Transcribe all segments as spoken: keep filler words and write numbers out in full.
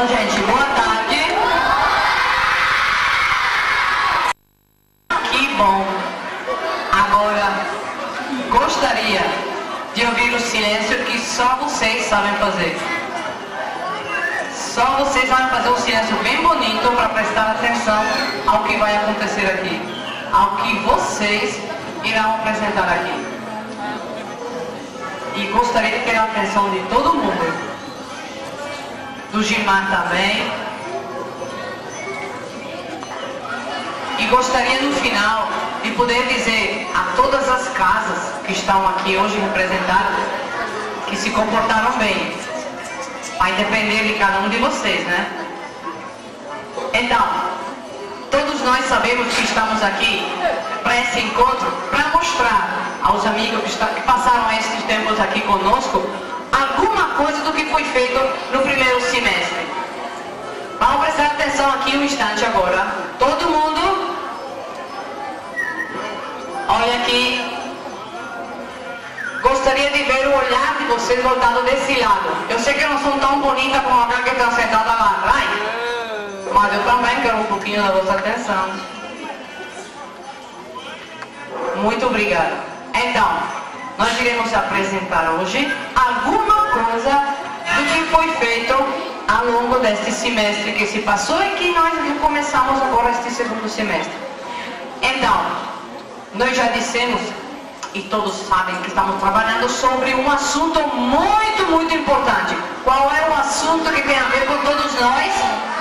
Bom, gente, boa tarde. Que bom. Agora, gostaria de ouvir o silêncio que só vocês sabem fazer. Só vocês vão fazer um silêncio bem bonito para prestar atenção ao que vai acontecer aqui, ao que vocês irão apresentar aqui. E gostaria de ter a atenção de todo mundo, do Gilmar também. E gostaria no final de poder dizer a todas as casas que estão aqui hoje representadas que se comportaram bem. Vai depender de cada um de vocês, né? Então, todos nós sabemos que estamos aqui para esse encontro, para mostrar aos amigos que, está, que passaram esses tempos aqui conosco alguma coisa do que foi feito no primeiro semestre. Vamos prestar atenção aqui um instante agora. Todo mundo, olha aqui. Gostaria de ver o olhar de vocês voltado desse lado. Eu sei que eu não sou tão bonita como aquela que está sentada lá atrás, mas eu também quero um pouquinho da vossa atenção. Muito obrigada. Então, nós iremos apresentar hoje alguma coisa do que foi feito ao longo deste semestre que se passou e que nós começamos agora este segundo semestre. Então, nós já dissemos, e todos sabem que estamos trabalhando sobre um assunto muito, muito importante. Qual é o assunto que tem a ver com todos nós?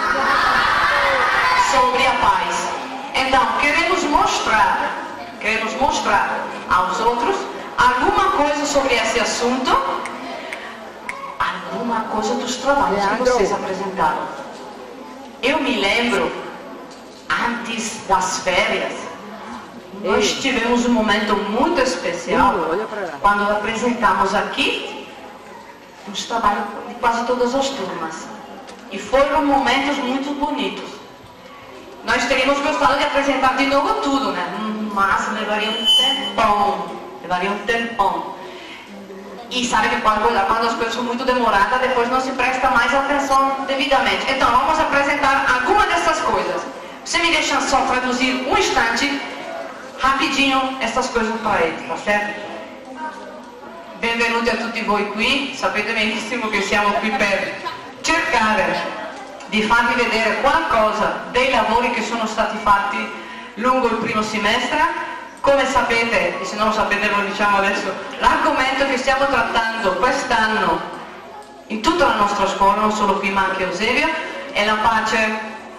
Sobre a paz. Então, queremos mostrar, queremos mostrar aos outros alguma coisa sobre esse assunto, alguma coisa dos trabalhos que vocês apresentaram. Eu me lembro, antes das férias, nós tivemos um momento muito especial quando apresentamos aqui os trabalhos de quase todas as turmas. E foram momentos muito bonitos. Nós teríamos gostado de apresentar de novo tudo, né? Mas levaria um tempão. Levaria um tempão. E sabe que quando, quando as coisas são muito demoradas, depois não se presta mais atenção devidamente. Então, vamos apresentar alguma dessas coisas. Você me deixa só traduzir um instante rapidinho essas coisas para ele, tá certo? Benvenuti a tutti voi qui, sapete benissimo che siamo qui per cercare di farvi vedere qualcosa dei lavori che sono stati fatti lungo il primo semestre. Come sapete, e se non lo sapete lo diciamo adesso, l'argomento che stiamo trattando quest'anno in tutta la nostra scuola, non solo qui ma anche a Eusebio, è la pace.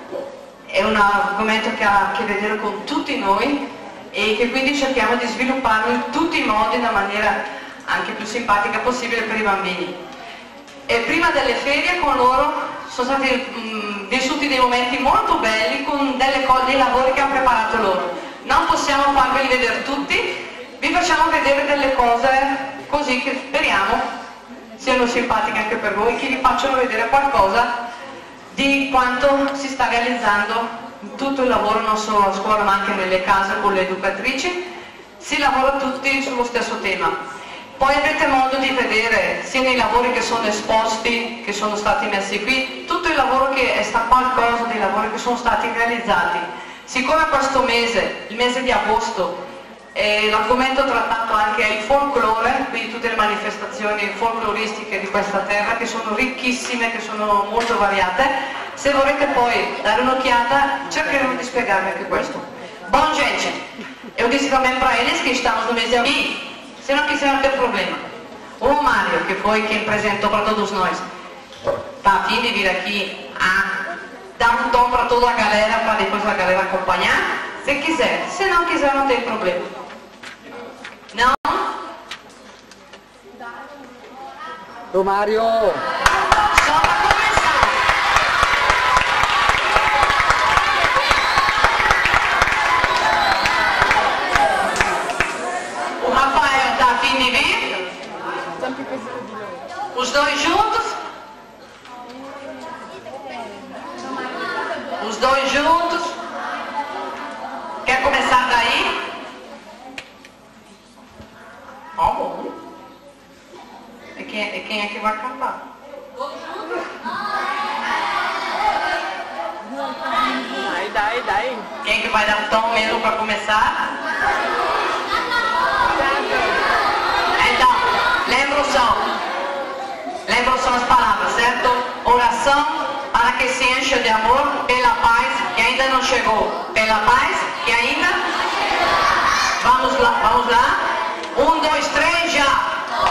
È un argomento che ha a che vedere con tutti noi e che quindi cerchiamo di svilupparlo in tutti i modi, in una maniera anche più simpatica possibile per i bambini. E prima delle ferie con loro sono stati mh, vissuti dei momenti molto belli con delle dei lavori che hanno preparato loro. Non possiamo farveli vedere tutti, vi facciamo vedere delle cose così che speriamo siano simpatiche anche per voi, che vi facciano vedere qualcosa di quanto si sta realizzando tutto il lavoro, non solo a scuola ma anche nelle case con le educatrici. Si lavora tutti sullo stesso tema. Poi avrete modo di vedere sia nei lavori che sono esposti, che sono stati messi qui, tutto il lavoro che è stato, qualcosa dei lavori che sono stati realizzati. Siccome questo mese, il mese di agosto, eh, l'argomento trattato anche è il folklore, quindi tutte le manifestazioni folcloristiche di questa terra che sono ricchissime, che sono molto variate. Se vorrete poi dare un'occhiata, cercheremo di spiegarvi anche questo. Bom, gente, eu disse também para eles que estamos no mês de abril, se não quiserem ter problema. O Mário, que foi quem apresentou para todos nós, está a fim de vir aqui a dar um tom para toda a galera, para depois a galera acompanhar, se quiser. Se não quiser, não tem problema. Não? Ô Mário! Só para começar. O Rafael está a fim de vir? Os dois juntos? Os dois juntos? Quer começar daí? Ó, bom. E quem, e quem é que vai cantar? Quem que vai dar tom mesmo para começar? Então, lembra o som. Lembra o som as palavras, certo? Oração para que se encha de amor pela paz que ainda não chegou. Pela paz que ainda... Vamos lá, vamos lá. Um, dois, três, já.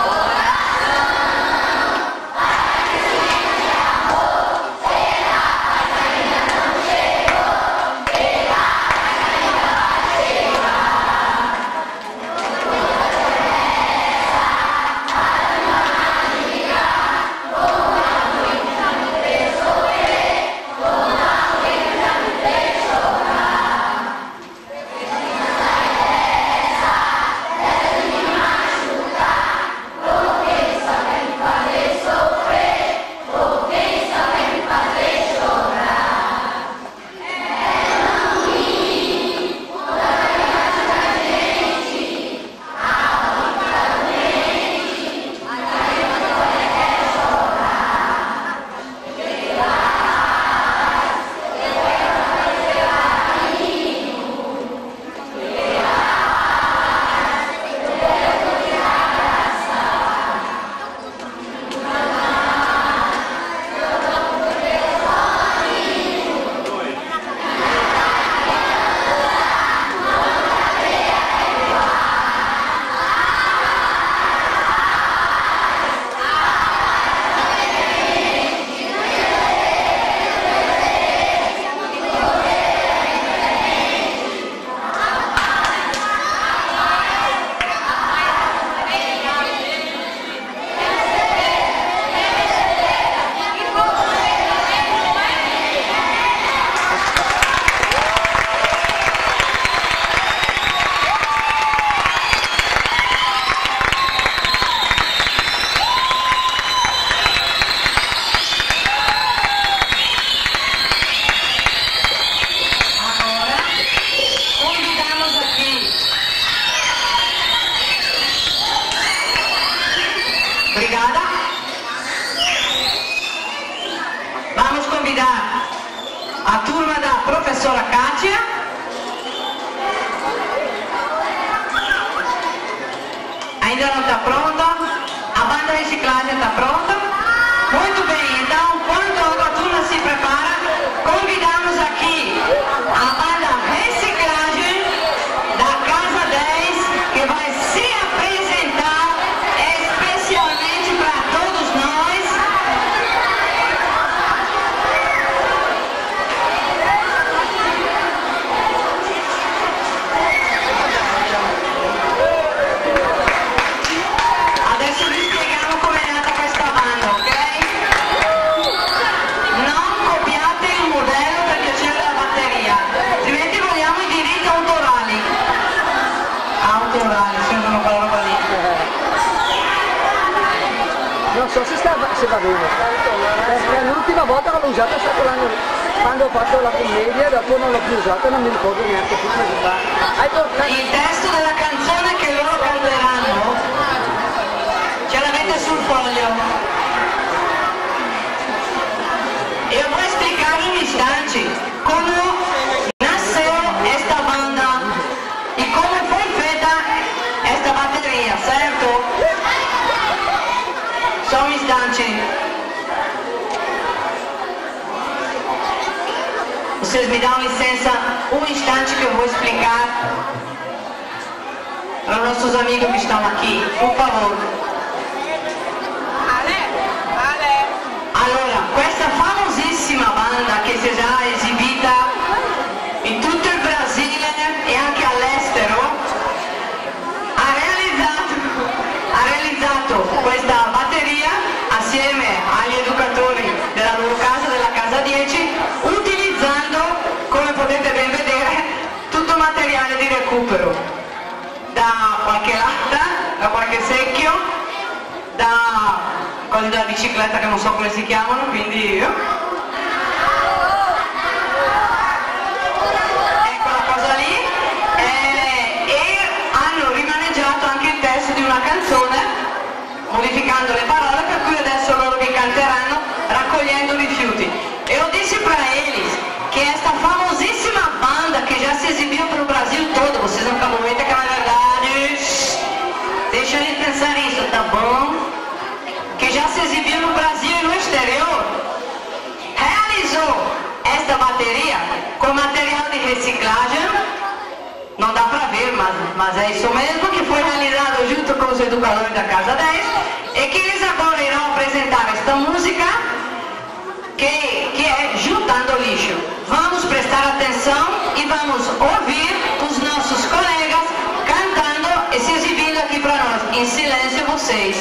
Obrigada. Vamos convidar a turma da professora Kátia. Ainda não está pronta. A banda reciclagem está pronta. Muito bem, então, quando a turma se prepara, convidamos aqui a banda reciclagem da Casa dez, que vai se apresentar especialmente para todos nós. Adesso vi spieghiamo come è nata questa banda, ok? Non copiate il modello per piacere della batteria, altrimenti vogliamo i diritti autorali. Autorali, sembrano quella roba lì. Non so se, sta, se va bene, perché l'ultima volta che l'ho usata è stato l'anno quando ho fatto la commedia, dopo non l'ho più usata, non mi ricordo neanche più come si fa. Hai portato... Il testo della canzone che loro canteranno ce l'avete sul foglio. E voy a explicar en instantes cómo nació esta banda y cómo fue feita esta batería, certo? Só um instante. Vocês me dão licença um instante que eu vou explicar para os nossos amigos que estão aqui, por favor. Allora, questa famosissima banda che si è già esibita in tutto il Brasile e anche all'estero ha realizzato, ha realizzato questa batteria assieme agli educatori della loro casa, della Casa dieci, utilizzando, come potete ben vedere, tutto materiale di recupero, da qualche latta, da qualche secchio, da cose della bicicletta che non so come si chiamano, quindi ecco la cosa lì, e, e hanno rimaneggiato anche il testo di una canzone modificando le parole, per cui adesso loro vi canteranno raccogliendo rifiuti. E eu disse para eles que esta famosissima banda que já exibiu no Brasil e no exterior. Realizou esta bateria com material de reciclagem, não dá para ver, mas, mas é isso mesmo, que foi realizado junto com os educadores da Casa dez, e que eles agora irão apresentar esta música, que, que é Juntando Lixo. Vamos prestar atenção e vamos ouvir os nossos colegas cantando e se exibindo aqui para nós. Em silêncio vocês.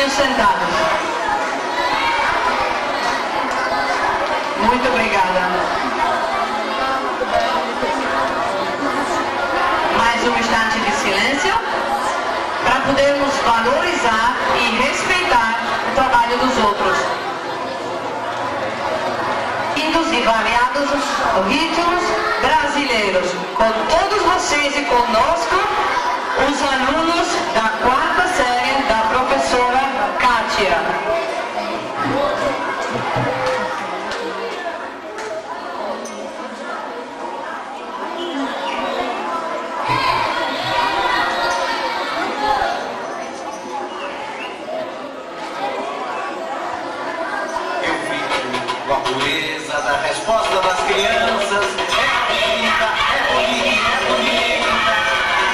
pouquinho sentados. Muito obrigada. Mais um instante de silêncio para podermos valorizar e respeitar o trabalho dos outros. Lindos e variados ritmos brasileiros. Com todos vocês e conosco, os alunos da quarta série da professora Kátia. Eu fico com a pureza da resposta das crianças. É bonita, é bonita, é bonita.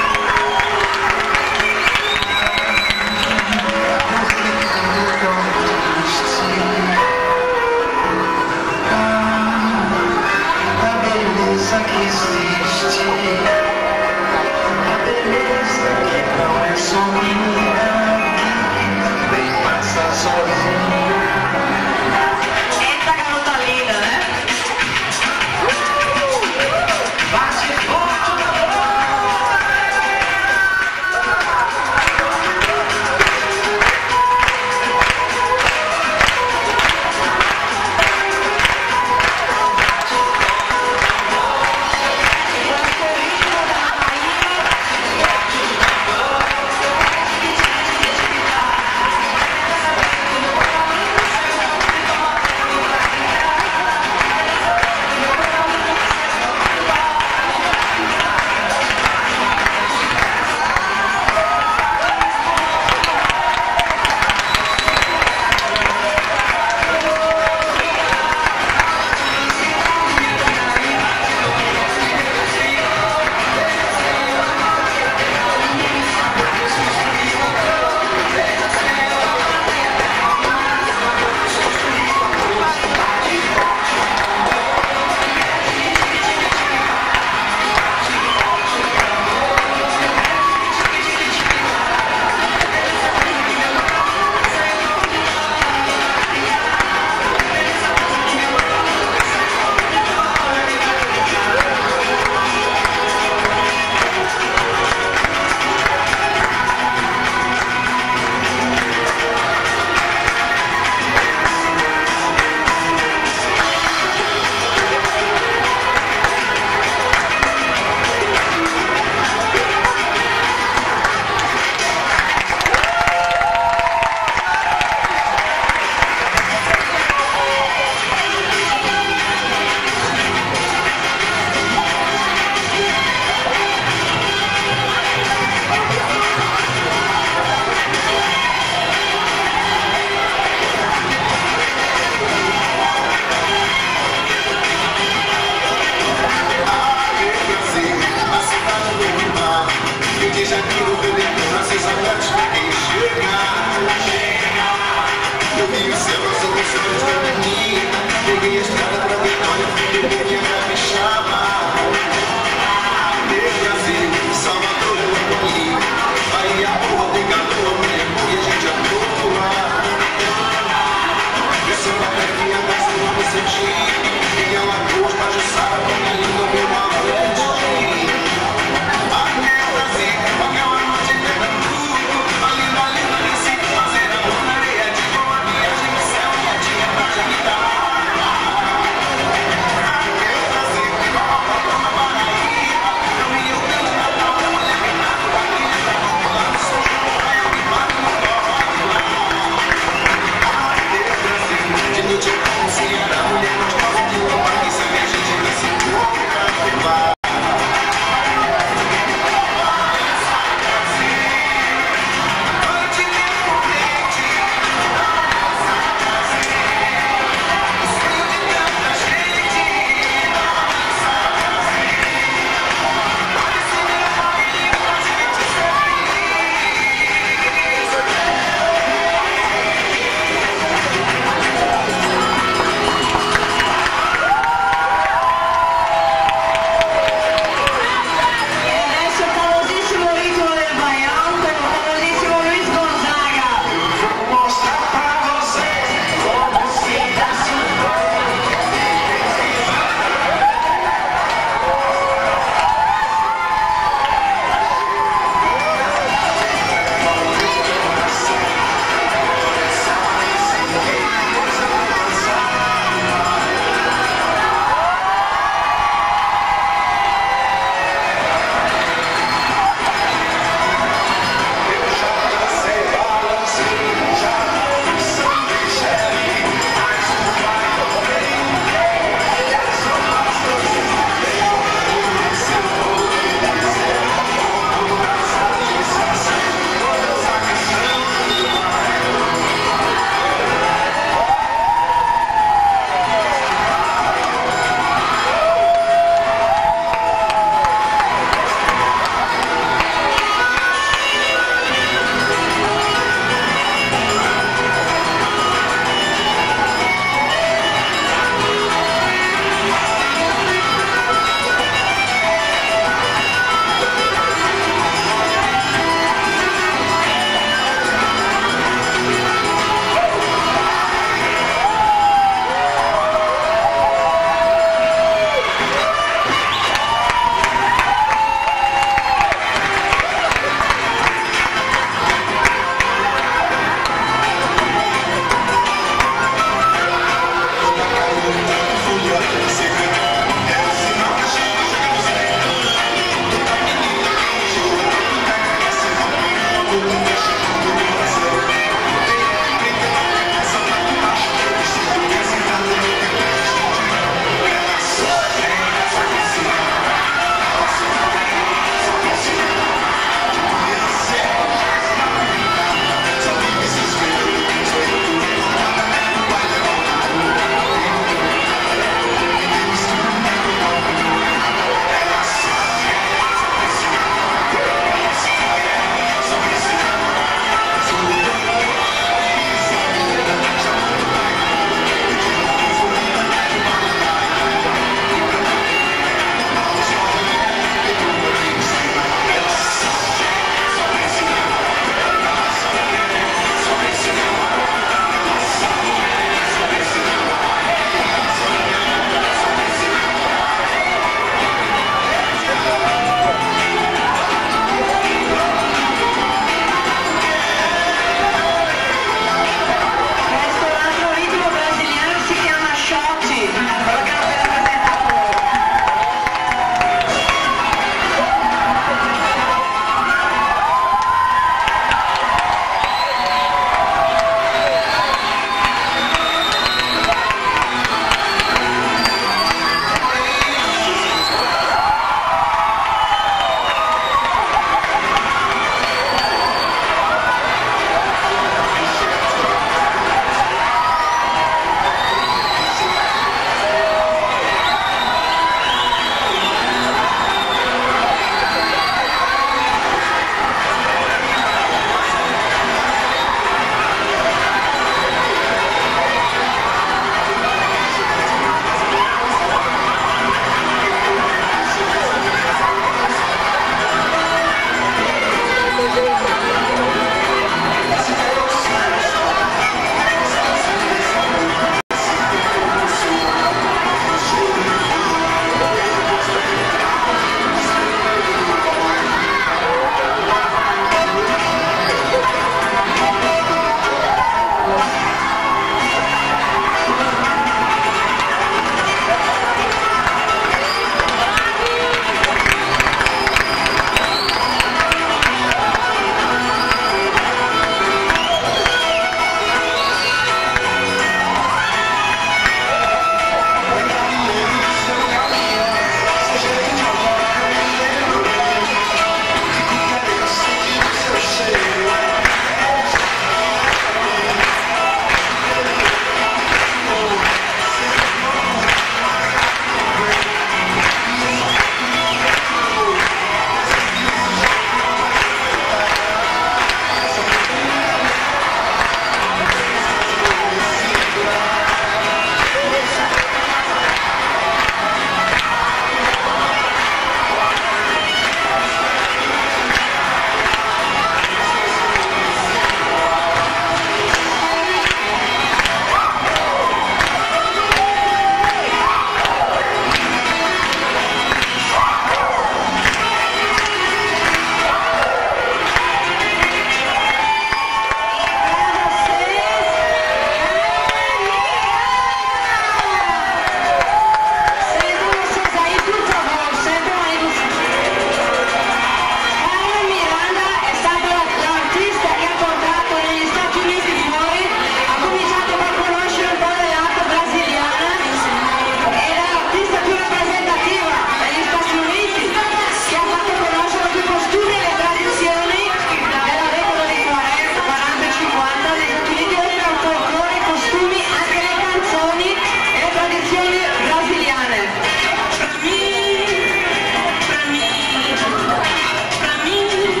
canzoni brasiliane. Pra mim, pra mim, pra mim.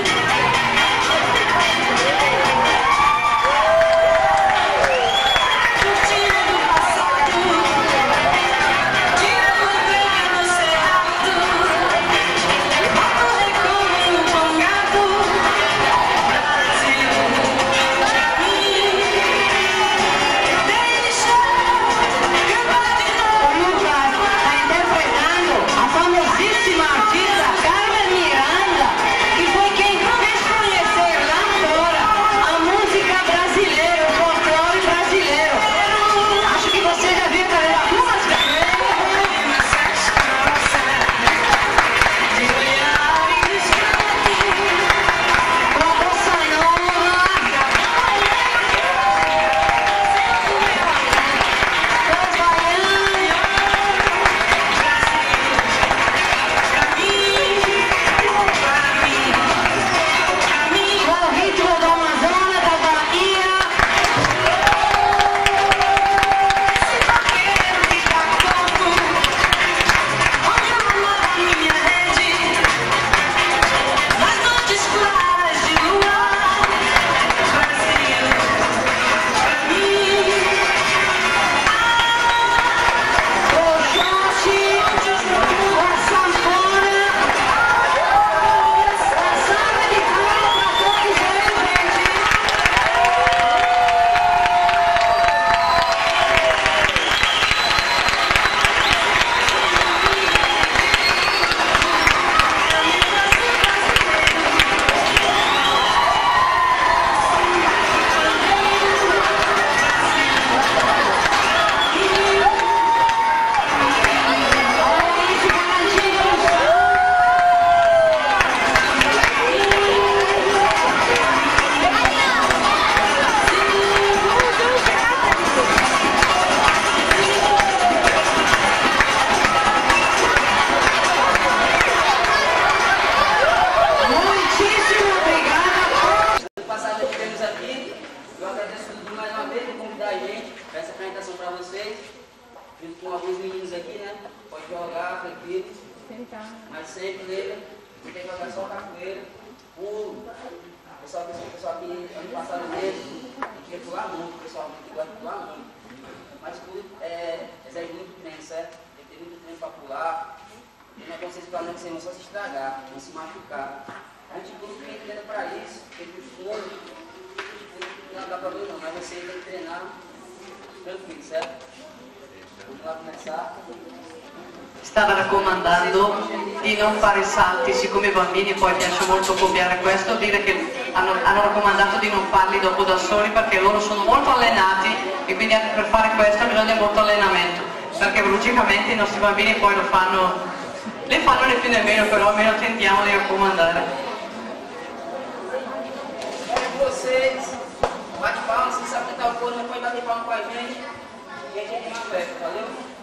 Curtindo o passado, tirando o trem do cerrado, bota o recômo no congado. Brasil, pra mim, deixa cantar de novo. O Lucas está interpretando a famosíssima artista Carmen Miranda, que foi quem fez conhecer lá fora a música brasileira, o folclore brasileiro. Acho que você já viu ela algumas vezes. De olhares com a bossa nova, com o ritmo do Amazonas, da Bahia. Quero ficar como onde eu amava minha rede, nas noites claras de luar. Brasil, pra mim, o xoxi, a sanfona, a salva de palmas pra todos eles, gente. Olha esse garantido. Muitíssimo obrigada. Passado que temos aqui, eu agradeço tudo mais uma vez por convidar a gente para essa apresentação para vocês, junto com alguns meninos aqui, né? Pode jogar, tranquilo, mas sempre nele, você tem que jogar só capoeira, pulo. O pessoal que o pessoal aqui ano passado mesmo, a gente ia pular muito, o pessoal que gosta de pular muito. Mas tudo é, exige muito treino, certo? Tem que ter muito treino para pular. E não é como vocês planejam que vocês vão só se estragar, vão se machucar. A gente tudo tem treino para isso, tem costume, não dá problema não, mas você tem que treinar tranquilo, certo? Vamos lá começar. Stava raccomandando di non fare salti, siccome i bambini poi piace molto copiare questo, dire che hanno, hanno raccomandato di non farli dopo da soli perché loro sono molto allenati e quindi anche per fare questo bisogna molto allenamento, perché logicamente i nostri bambini poi lo fanno, le fanno né più né meno, però almeno tentiamo di raccomandare. É vocês, bate palma, se sabe cantar o coro, não pode bater palma com a gente, e a gente tem uma festa, valeu?